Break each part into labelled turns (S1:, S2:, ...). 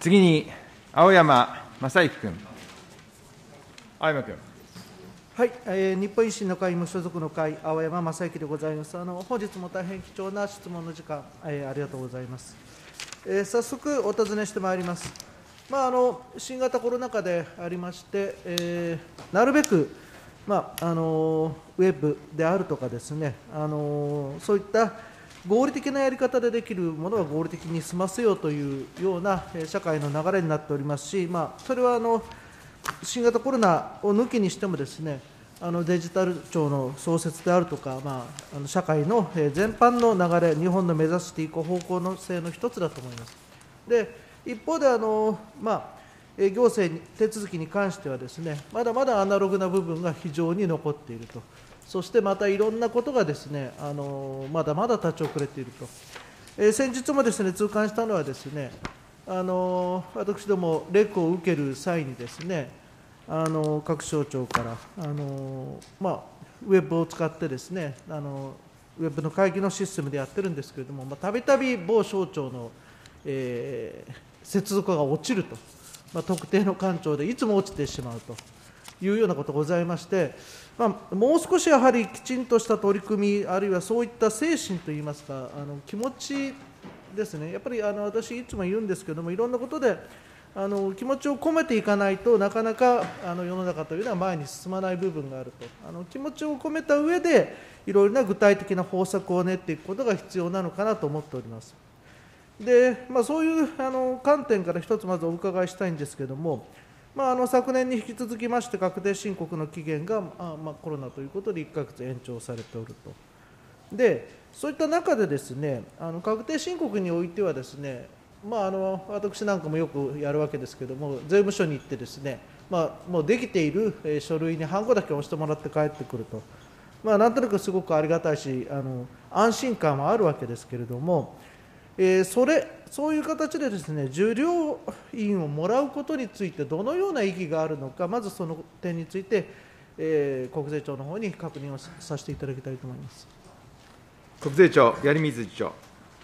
S1: 次に、青山正行君。青山君。
S2: はい、日本維新の会無所属の会、青山正行でございます。本日も大変貴重な質問の時間、ありがとうございます。早速、お尋ねしてまいります。新型コロナ禍でありまして、なるべく、ウェブであるとかですね、そういった合理的なやり方でできるものは合理的に済ませようというような社会の流れになっておりますし、それは新型コロナを抜きにしてもですね、デジタル庁の創設であるとか、社会の全般の流れ、日本の目指していく方向性の一つだと思います。で、一方で行政手続きに関してはですね、まだまだアナログな部分が非常に残っていると、そしてまたいろんなことがですね、まだまだ立ち遅れていると。先日もですね、痛感したのはですね、私ども、レクを受ける際にですね、各省庁から、ウェブを使ってですね、ウェブの会議のシステムでやってるんですけれども、たびたび某省庁の、接続が落ちると、特定の官庁でいつも落ちてしまうというようなことがございまして、もう少しやはりきちんとした取り組み、あるいはそういった精神といいますか、気持ちですね、やっぱり私、いつも言うんですけれども、いろんなことで気持ちを込めていかないとなかなか世の中というのは前に進まない部分があると、気持ちを込めた上でいろいろな具体的な方策を練っていくことが必要なのかなと思っております。で、そういう観点から一つまずお伺いしたいんですけれども、昨年に引き続きまして確定申告の期限がコロナということで1ヶ月延長されておると。で、そういった中でですね、確定申告においてはですね、私なんかもよくやるわけですけれども、税務署に行ってですね、もうできている書類にハンコだけ押してもらって帰ってくると、なんとなくすごくありがたいし、安心感はあるわけですけれども、そういう形でですね、受領印をもらうことについて、どのような意義があるのか、まずその点について、国税庁の方に確認をさせていただきたいと思います。
S1: 国税庁、槍水次長。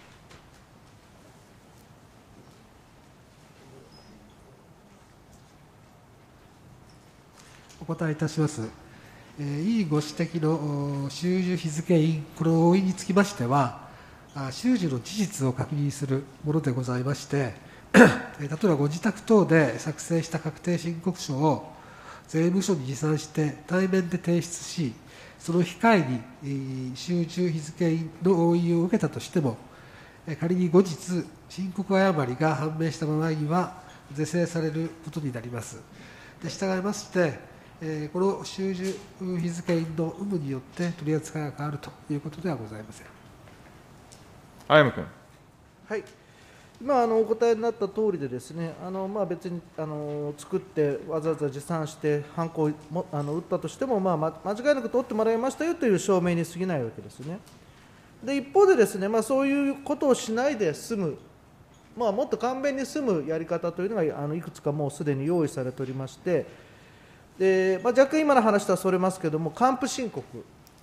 S3: お答えいたします。委員ご指摘の収受日付印、この押印につきましては、収受の事実を確認するものでございまして、例えばご自宅等で作成した確定申告書を税務署に持参して対面で提出し、その機会に収受日付印の押印を受けたとしても、仮に後日、申告誤りが判明した場合には、是正されることになります。で従いまして、この収受日付印の有無によって取り扱いが変わるということではございません。
S1: 青山君。
S2: はい、今お答えになった通りでですね、別に作ってわざわざ持参してハンコを打ったとしても、間違いなく取ってもらいましたよという証明に過ぎないわけですね。で一方でですね、そういうことをしないで済む、もっと簡便に済むやり方というのがいくつかもうすでに用意されておりまして、で若干今の話とはそれますけれども、還付申告、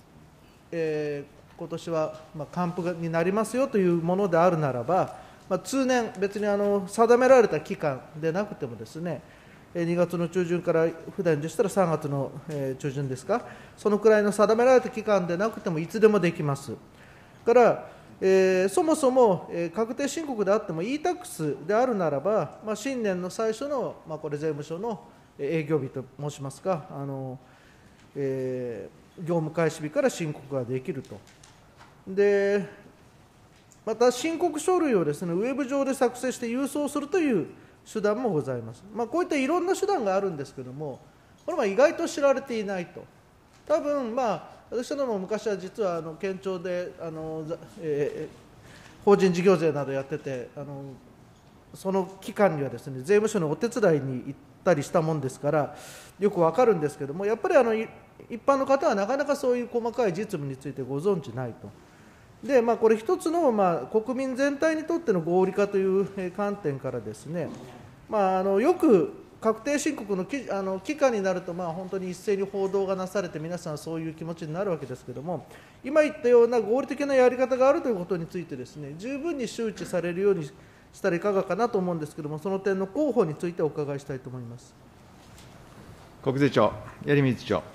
S2: 今年は還付になりますよというものであるならば、通年、別に定められた期間でなくてもですね、2月の中旬から、普段でしたら3月の中旬ですか、そのくらいの定められた期間でなくてもいつでもできます。から、そもそも確定申告であっても e-tax であるならば、新年の最初の、これ税務署の営業日と申しますか、業務開始日から申告ができると。でまた申告書類をですね、ウェブ上で作成して郵送するという手段もございます。こういったいろんな手段があるんですけれども、これは意外と知られていないと。多分私ども昔は実は県庁で法人事業税などやってて、その期間にはですね、税務署のお手伝いに行ったりしたもんですから、よくわかるんですけれども、やっぱり一般の方はなかなかそういう細かい実務についてご存じないと。でこれ一つの、国民全体にとっての合理化という観点からですね、よく確定申告の期間になると、本当に一斉に報道がなされて、皆さんそういう気持ちになるわけですけれども、今言ったような合理的なやり方があるということについてですね、十分に周知されるようにしたらいかがかなと思うんですけれども、その点の広報についてお伺いしたいと思います。
S1: 国税庁、槍見理事長。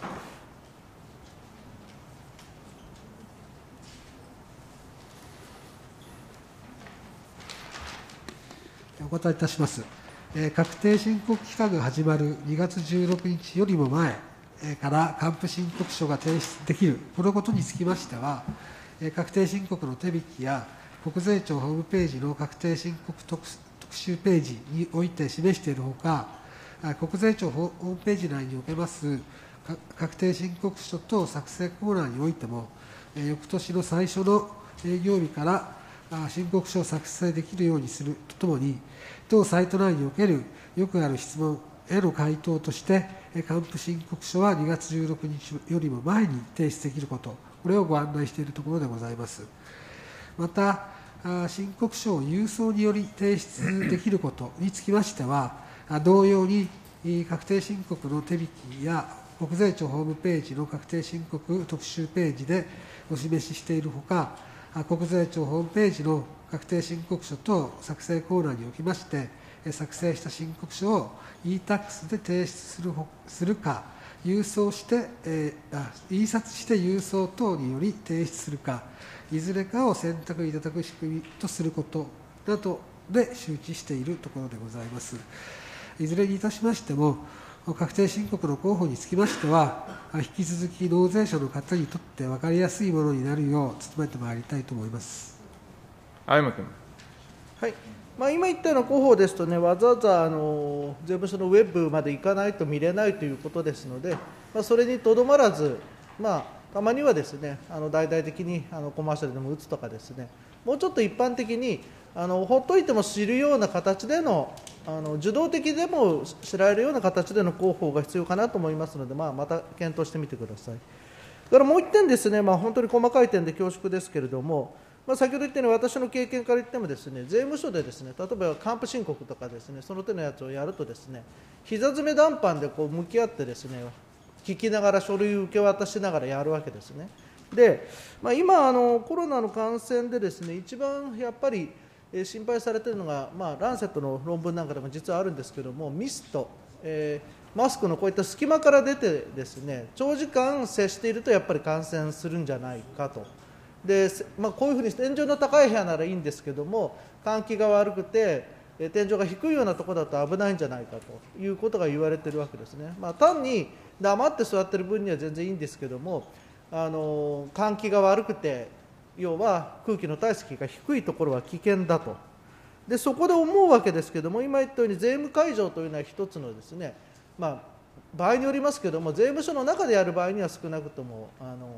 S3: お答えいたします。確定申告期間が始まる2月16日よりも前から還付申告書が提出できる、このことにつきましては、確定申告の手引きや国税庁ホームページの確定申告特集ページにおいて示しているほか、国税庁ホームページ内におけます確定申告書と作成コーナーにおいても、翌年の最初の営業日から申告書を作成できるようにするとともに、当サイト内におけるよくある質問への回答として、還付申告書は2月16日よりも前に提出できること、これをご案内しているところでございます。また、申告書を郵送により提出できることにつきましては、同様に確定申告の手引きや国税庁ホームページの確定申告特集ページでお示ししているほか、国税庁ホームページの確定申告書と作成コーナーにおきまして、作成した申告書を e-tax で提出するか、郵送して、印刷して郵送等により提出するか、いずれかを選択いただく仕組みとすることなどで周知しているところでございます。いずれにいたしましても、確定申告の候補につきましては、引き続き納税者の方にとって分かりやすいものになるよう努めてまいりたいと思います。
S1: 青山君。
S2: はい、今言ったような広報ですとね、わざわざ税務署のウェブまで行かないと見れないということですので、それにとどまらず、たまにはですね、大々的にコマーシャルでも打つとかですね、もうちょっと一般的にほっといても知るような形での、受動的でも知られるような形での広報が必要かなと思いますので、また検討してみてください。だからもう一点ですね、本当に細かい点で恐縮ですけれども、先ほど言ったように私の経験から言ってもですね、税務署でですね、例えば還付申告とかですね、その手のやつをやるとですね、膝詰め談判で向き合ってですね、聞きながら書類受け渡しながらやるわけですね。で、今コロナの感染でですね、一番やっぱり心配されているのが、ランセットの論文なんかでも実はあるんですけども、ミスト、マスクのこういった隙間から出てですね、長時間接しているとやっぱり感染するんじゃないかと。でこういうふうに天井の高い部屋ならいいんですけども、換気が悪くて天井が低いようなところだと危ないんじゃないかということが言われているわけですね。単に黙って座っている分には全然いいんですけども、換気が悪くて、要は空気の体積が低いところは危険だと。でそこで思うわけですけども、今言ったように税務会場というのは一つのですね、場合によりますけども、税務署の中でやる場合には少なくとも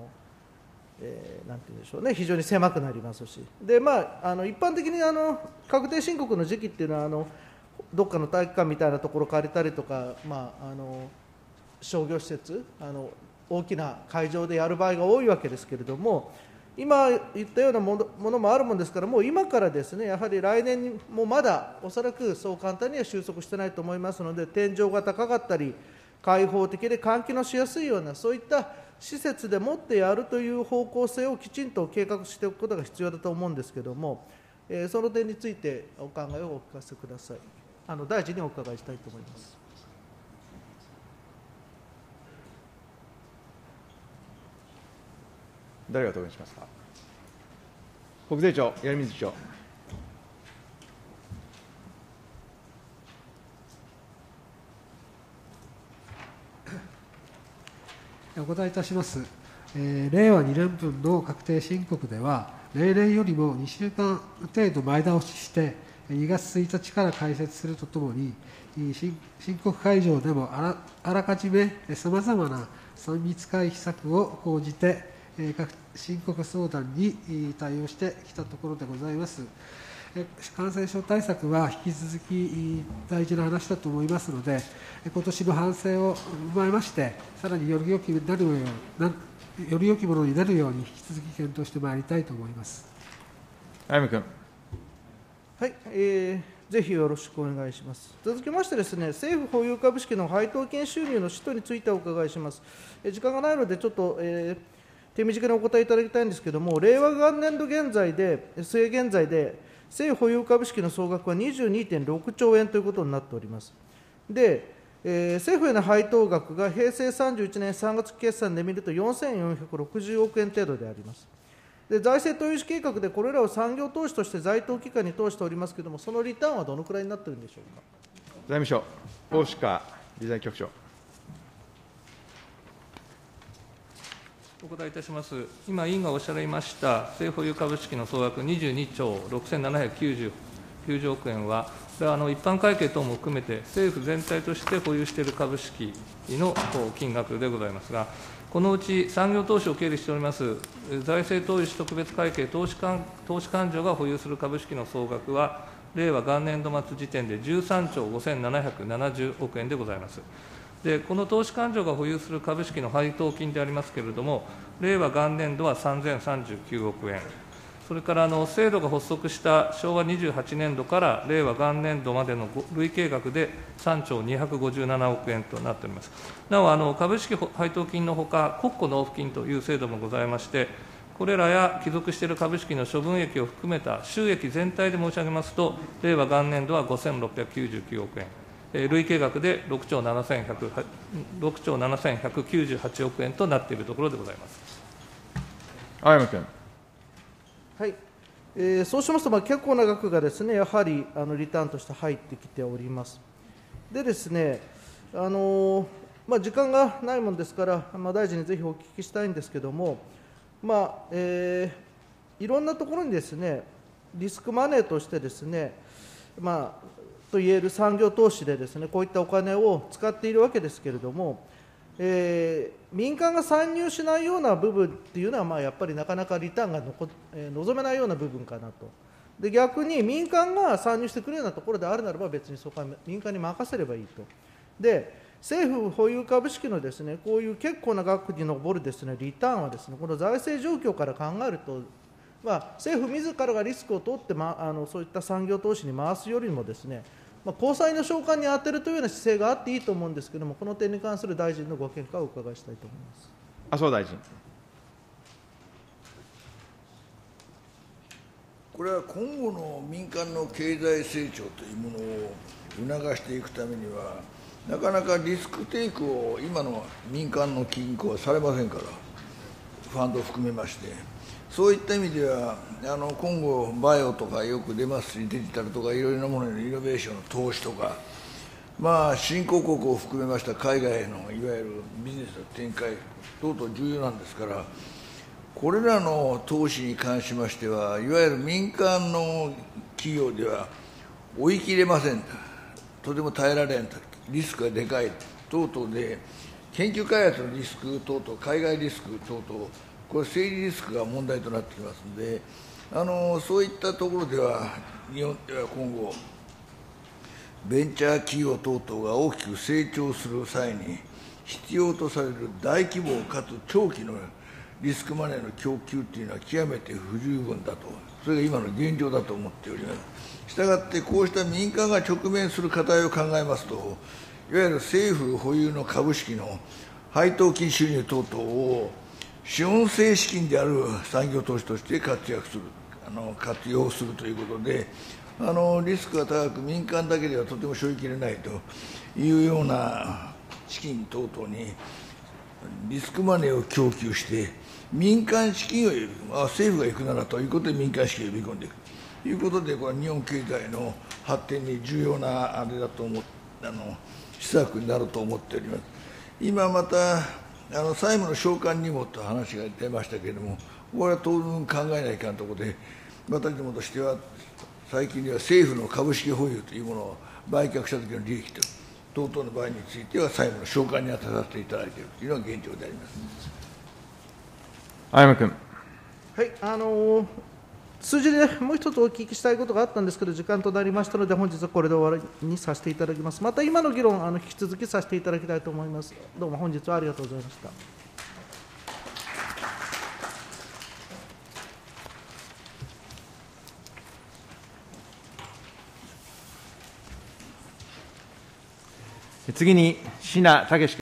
S2: なんて言うんでしょうね、非常に狭くなりますし、で一般的に確定申告の時期っていうのはどっかの体育館みたいなところを借りたりとか、商業施設大きな会場でやる場合が多いわけですけれども、今言ったようなものもあるものですから、もう今からですね、やはり来年にもまだおそらくそう簡単には収束してないと思いますので、天井が高かったり開放的で換気のしやすいようなそういった施設でもってやるという方向性をきちんと計画しておくことが必要だと思うんですけれども、その点についてお考えをお聞かせください。大臣にお伺いしたいと思います。
S1: 誰が答弁しますか。国税庁、槍見理事長。
S3: お答えいたします。令和2年分の確定申告では、例年よりも2週間程度前倒しして、2月1日から開設するとともに、申告会場でもあらかじめさまざまな3密回避策を講じて、申告相談に対応してきたところでございます。感染症対策は引き続き大事な話だと思いますので、今年の反省を踏まえまして、さらにより良きものになるように引き続き検討してまいりたいと思います。
S1: 青山君。
S2: はい、ぜひよろしくお願いします。続きましてですね、政府保有株式の配当金収入の使途についてお伺いします。時間がないので、ちょっと、手短にお答えいただきたいんですけれども、令和元年度現在で、末現在で、 政府保有株式の総額は22.6兆円ということになっております。で、政府への配当額が平成31年3月決算で見ると4460億円程度であります。で、財政投資計画でこれらを産業投資として在当期間に投しておりますけれども、そのリターンはどのくらいになっているんでしょうか。
S1: 財務省、大鹿理財局長。
S4: お答えいたします。今、委員がおっしゃられました、政府保有株式の総額22兆6790億円は、これは一般会計等も含めて、政府全体として保有している株式の金額でございますが、このうち産業投資を経理しております財政投資特別会計投資勘定が保有する株式の総額は、令和元年度末時点で13兆5770億円でございます。で、この投資勘定が保有する株式の配当金でありますけれども、令和元年度は3039億円、それから制度が発足した昭和28年度から令和元年度までの累計額で3兆257億円となっております。なお、株式配当金のほか、国庫納付金という制度もございまして、これらや帰属している株式の処分益を含めた収益全体で申し上げますと、令和元年度は5699億円。累計額で6兆7198億円となっているところでございます。
S1: 青山君。
S2: はい、そうしますと、結構な額がですね、やはりリターンとして入ってきております。でですね、時間がないものですから、大臣にぜひお聞きしたいんですけれども、いろんなところにですね、リスクマネーとしてですね、といえる産業投資でですね、こういったお金を使っているわけですけれども、民間が参入しないような部分っていうのは、やっぱりなかなかリターンが望めないような部分かなと。で、逆に民間が参入してくれるようなところであるならば、別にそこは民間に任せればいいと。で、政府保有株式のですね、こういう結構な額に上るですね、リターンはですね、この財政状況から考えると、政府自らがリスクを取って、そういった産業投資に回すよりもですね、公債の償還に充てるというような姿勢があっていいと思うんですけれども、この点に関する大臣のご見解をお伺いしたいと思います。
S1: 麻生大臣。
S5: これは今後の民間の経済成長というものを促していくためには、なかなかリスクテイクを今の民間の銀行はされませんから、ファンドを含めまして。そういった意味では、今後、バイオとかよく出ますし、デジタルとかいろいろなものへのイノベーションの投資とか、新興国を含めました海外へのいわゆるビジネスの展開等々重要なんですから、これらの投資に関しましては、いわゆる民間の企業では追い切れません、とても耐えられん、リスクがでかい等々で、研究開発のリスク等々、海外リスク等々、これ、整理リスクが問題となってきますので、そういったところでは、日本では今後、ベンチャー企業等々が大きく成長する際に、必要とされる大規模かつ長期のリスクマネーの供給というのは極めて不十分だと、それが今の現状だと思っております。したがって、こうした民間が直面する課題を考えますと、いわゆる政府保有の株式の配当金収入等々を、資本性資金である産業投資として活用するということで、リスクが高く、民間だけではとても背負いきれないというような資金等々にリスクマネーを供給して、民間資金を政府が行くならということで民間資金を呼び込んでいくということで、これは日本経済の発展に重要なあれだと施策になると思っております。今また債務の償還にもと話が出ましたけれども、これは当分考えないかんところで、私どもとしては、最近では政府の株式保有というものを売却したときの利益等々の場合については、債務の償還に当てさせていただいているというのが現状であります。
S1: 青山君。
S2: はい、数字でもう一つお聞きしたいことがあったんですけど、時間となりましたので、本日はこれで終わりにさせていただきます。また今の議論、引き続きさせていただきたいと思います。どうも本日はありがとうございました。
S1: 次に、椎名武